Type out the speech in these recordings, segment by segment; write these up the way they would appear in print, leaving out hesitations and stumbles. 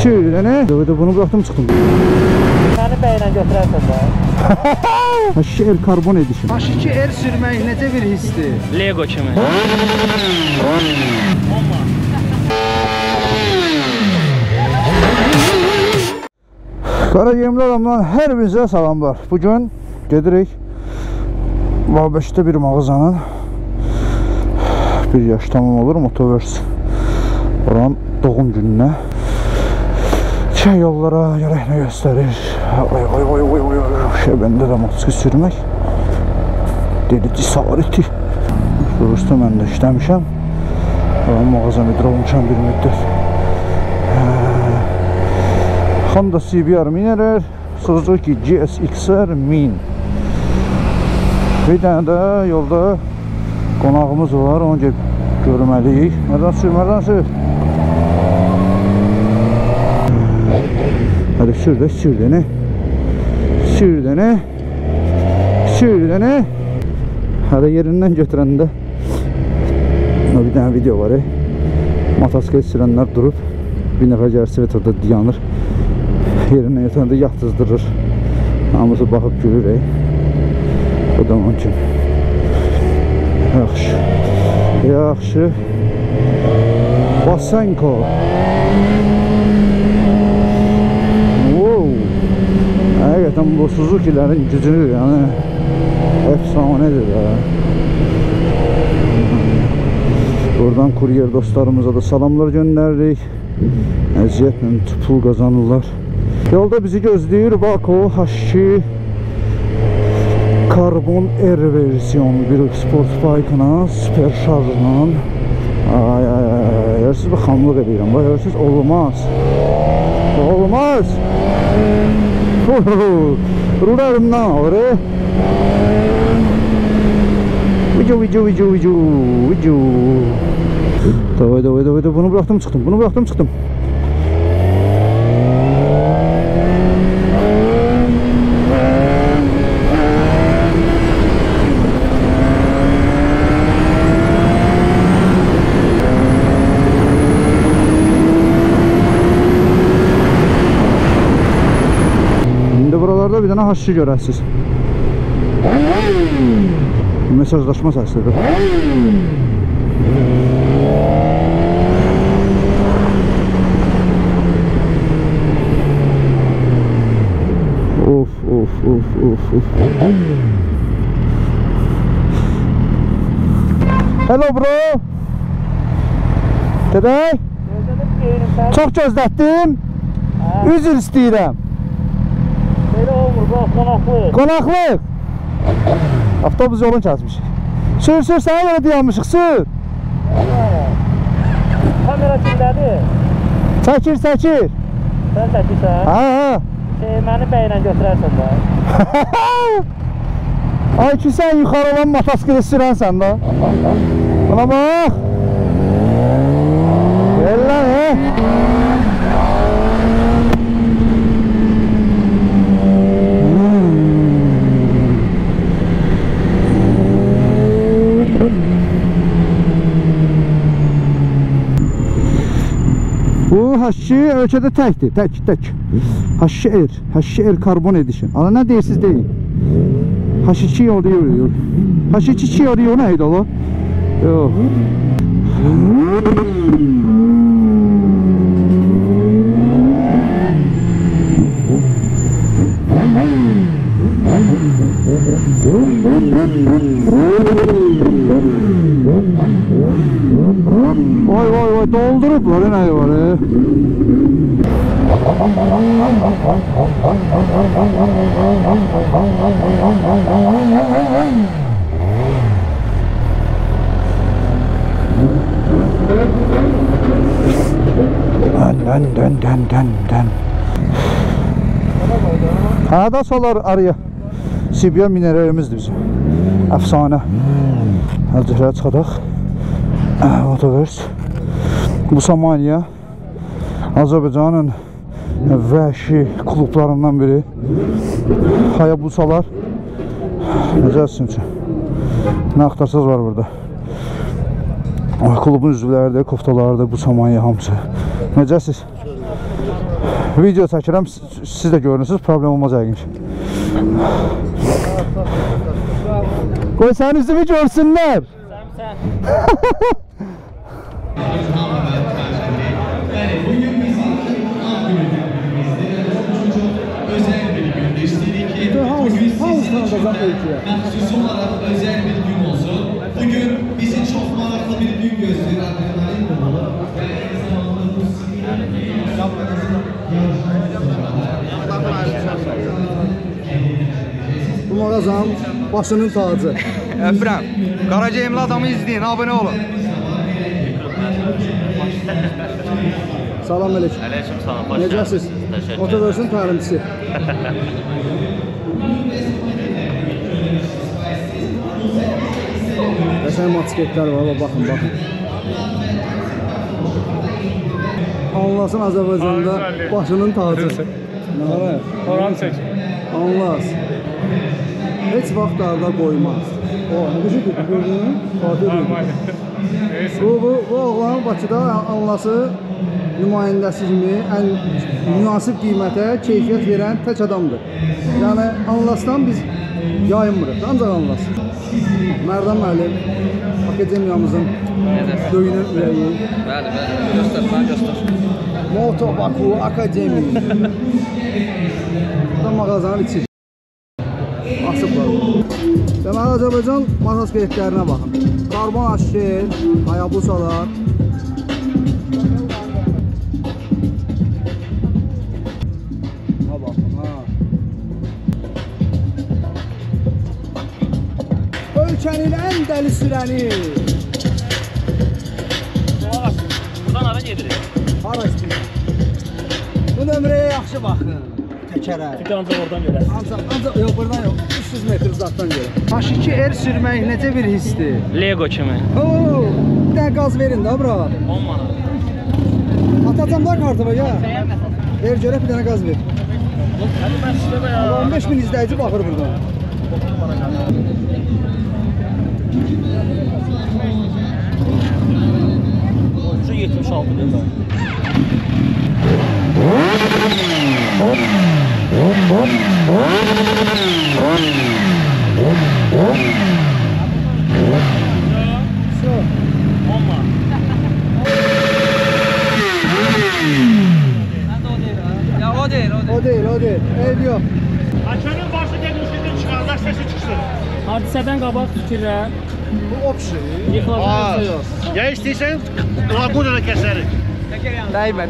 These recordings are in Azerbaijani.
Ne? Bunu bıraktım çıktım. Səni bəylə götürərsən də. H2R Carbon Edition. H2R sürmək necə bir hissdir? Lego kimi. Qara yemli adamdan hər birinizə salamlar. Bugün gedirik Babeşdə bir mağazanın bir yaş tamam olur Motoverse oranın doğum gününə şey yollara görək nə göstərir. Bəndə də motosiklet sürmək dedi cesareti. Doğrusu mən də işləmişəm. Mağaza müdür olmuşam bir müddət. Honda CBR Minerer, Suzuki GSX-R 1000. Bir dənə də yolda qonağımız var, onu görməliyik. Nədən sür, nədən sür? Hadi sür də, sür də nə? Sür də nə? Sür də nə? Hadi yerindən götürəndə bir dənə video var. Motosiklet sürənlər durub, bir nəfər gəlsə və orada dayanır. Yerindən yatanda yatızdırır. Hamısı baxıb gülür. Bu da onun üçün. Yaxşı. Yaxşı. Basenko. Wow. Həqiqətən bu Suzuki'lərin gücü yəni efsanədir ya. Buradan kuryer dostlarımıza da salamlar göndəririk. Əziyyətlə pul qazanırlar. Yolda bizi gözləyir bax o H2 Carbon R versiyon bir sport bike'ına, süper şarjla. Ay ay ay, yersiz bir xamlıq edirəm. Bax, yersiz olmaz. Olmaz. Rularımdan alır. Vicu. Davay, bunu bıraktım çıktım. Bir dənə H2 görəsiz. Mesajlaşma səslidir. Of. Hello bro. Dedək? Çox gözlətdim. Üzr istəyirəm. Qonaqlıq. Avtobus yolun kəsmiş. Sür, sənə görə dayanmışıq, sür. Kamera kimdədir? Çəkir. Sən çəkirsən? Ha. Məni bəylə götürərsən də. Ay ki, sən yuxarı olan motosiklet sürənsən da. Buna bax. Gel lan, Bu H2 ölkədə təkdir, tək. H2R Carbon Edition. Ana nə deyirsiniz deyin. H2 oluyor. H2 oluyor neydi ola? Yox. Vay doldurublar nə var Dön. Da solar araya. CBR mineralımızdır bizim. Efsane. Hərcəklərə çıxadaq. Motoverse. Bu Samaniya Azərbaycanın vəhşi klublarından biri. Hayabusalar. Necəsiniz üçün? Nə axtarsız var burada. Klubun üzvləridir, koftalarıdır bu Samaniya hamısı. Necəsiz? Video çəkirəm, siz də görürsünüz, problem olmaz yəqin ki. Qoy sənin üzümü görsünlər. Sən. Bugün bizim A günümüzde özel bir gün istedik ki bugün sizin mahsus olarak özel bir gün olsun. Bugün bizi çok meraklı bir gün gösteriyor. Adrenalin dolu ve aynı zamanda bu Bu mağazam başının tacı. Öpürəm. Qaracayımlı adamı izləyin, abunə olun. Salam aleyküm. Aleyküm salam. Hoş Necəsiz? Teşekkür Motoversin təlimçisi. Qəşəng motosikletlər var, baxın. Anlasın Azərbaycanda başının tacı. Nə var? Oran çək. Anlas. Heç vaxt darda qoymaz. O, nə düşürdü? Gördün? Fatih Bu oğlan Bakıda Anlası nümayəndəsi kimi ən münasib qiymətə keyfiyyət verən tək adamdır. Yəni Anlasdan biz yayınmırıq, ancaq Anlas. Mərdan müəllim, akademiyamızın döyünən ürəyi. Bəli, göstər. Moto Baku Akademi. Bu da mağazanın içi. Asıblar. Deməli, Azərbaycan motosikletlərinə baxın. Karbon aşkil, Hayabusalar. Ha baxın, ha. Ölkənin ən dəli sürəni. Buradan hara gedirik? Hara istəyir? Bu nömrəyə yaxşı baxın. Təkərə. Ancaq oradan görək. Ancaq yox, buradan yox. 300 metr uzaqdan görə. H2R sürmək necə bir hissdir? Lego kimi. Oo, bir dənə qaz verin də bura. 10 manat. Atacam da kartıma ya. Ver görək bir dənə qaz ver. Hadi ben size be ya. 15.000 izləyici baxır buradan. Şu 76 lira. O değil. Ev yok. Hakemin başı gelmişlikten çıkarlar sesi çıksın. Hadisədən qabaq fikirlər. Bu option. Yıxılacaq. Ya istəyirsən Laguna da kəsərik. Dəymə.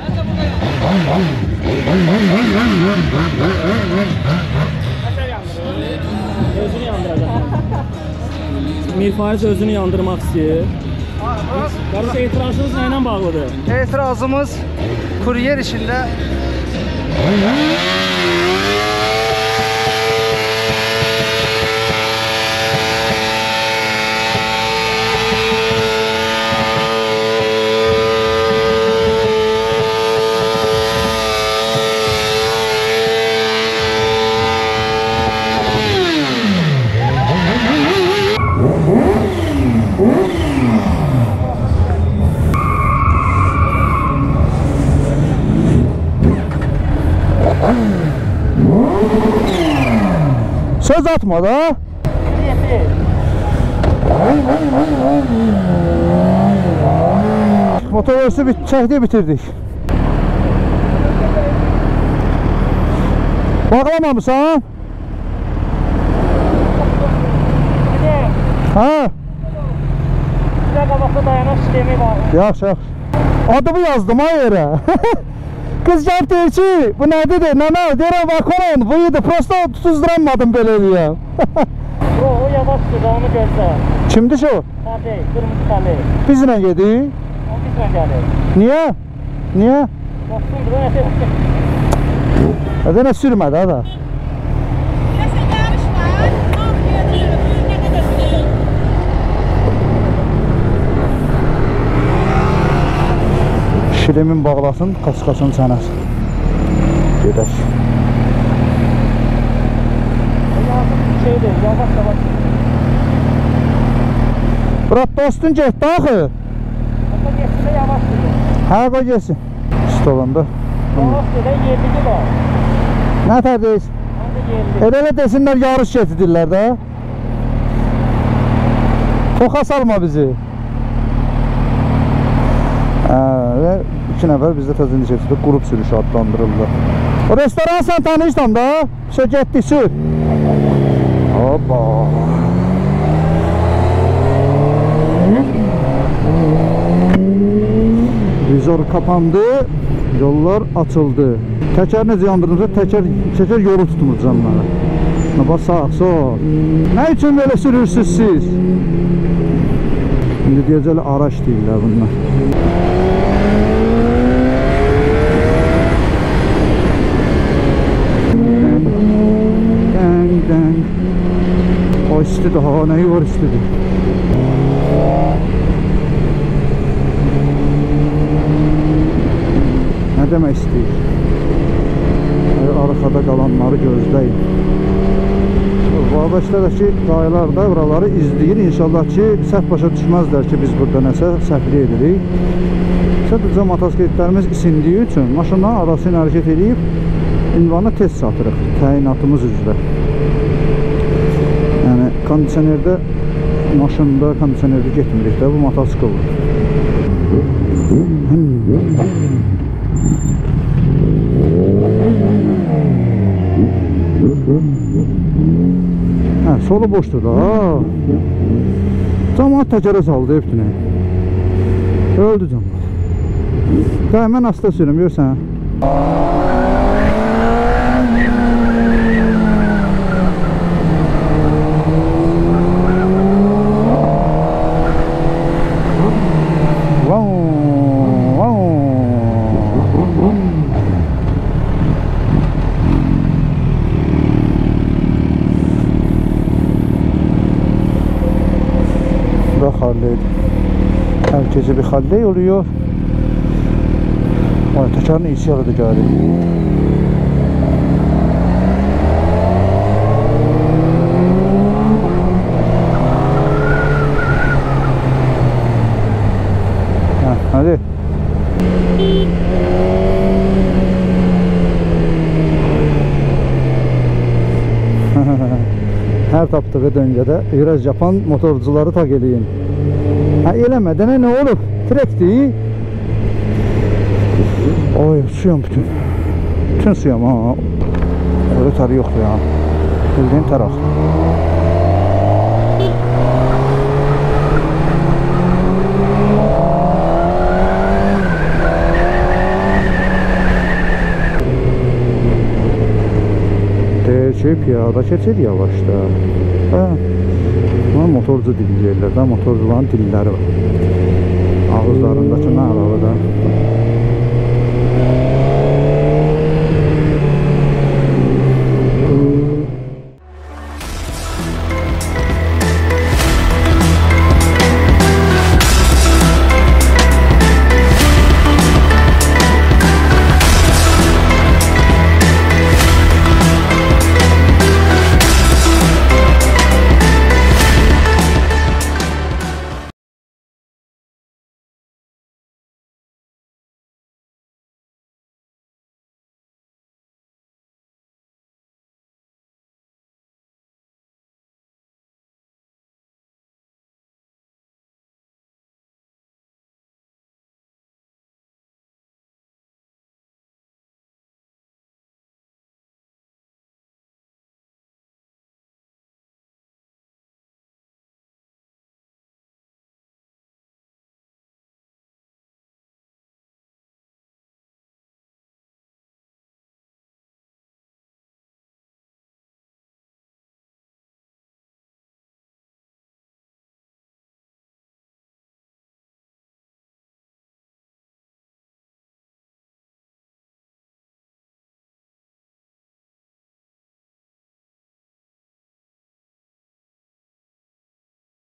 Özünü yandıracaq. Mirfaiz özünü yandırmaq istəyir. Qarşı etirazınız nə ilə bağlıdır? Etirazımız kuryer işində Söz atma da. Motoversi çəkdik, bitirdik. Bağlamamışsan? Ha? Sizə qabaqda dayanaq sistemi var. Yaxşı. Adımı yazdım ha yerə. Kız cevap deyir ki, bu nədir? Nana, deyirəm, vakoran, bu idi, prosto tutuzduranmadım belə eləyəm. O yavaşdır, onu gözlə. Kimdir ki o? Hadi, qırmızı xəli. Bizlə gedik. O bizlə gəlir. Niyə? Niyə? Baxsın, burada nəsə yoxdur. Ədənə sürmədi, hada. Nəsə yarış var, ne kadar sürüyor? Şirimin bağlasın, kaskasını sənər. Gedək. Şeydir, yavaş. Bırak dostun getdi axı. Hatta geçsin de yavaş gidiyor. Hə, qoy gelsin. Pist olanda Aslında yerli var. Nə tərdeyiz? Elə desinlər yarış keçidirlər də. Toxa salma bizi. Və 2 nəfər bizdə təzə keçirdik, qrup sürüşü adlandırıldı. O restoran sən tanıyırsan da, getdik sür. Hoppa. Vizor kapandı, yollar açıldı. Təkər necə yandırırsa, təkər yolu tutmur canlara. Bax, sağ, sol. Nə üçün belə sürürsünüz siz? İndi deyəcəklə araç deyirlər bunlar. O istidir, ha, nəyi var istidir? Nə demək istəyir? Arxada qalanları gözləyin. Vabişdədəki qayılar da buraları izləyir. İnşallah ki, səhv başa düşməzlər ki, biz burada nəsə səhvli edirik. Sadəcə motosikletlərimiz isindiyi üçün maşınların arası ilə hərəkət edib ünvanı tez satırıq, təyinatımız üzrə. Yəni, kondisionerdə, maşında, kondisionerdə getmirik də, bu motosikletdir. Hə, solu boşdur da. Cəmaət təkərə saldı hepsini. Öldü cəmaət. Daha mən asta sürüm, görsən. Herkese bir Harley oluyor. Vay, tekerin iyisi yaradı gari. Hadi. Her tapdığı döngədə biraz yapan motorcuları tak eləyin. Ha, eləmədən nə olub? Trekdir. Oy, suyam bütün. Bütün suyam ha. Öyle tarı yoxdur ya. Bildiğin taraq. Deyir piyada keçir yavaşda. Ha. Motorcu dili deyirlər də, motorcuların dilləri var. Ağızlarındakı nə aralı da.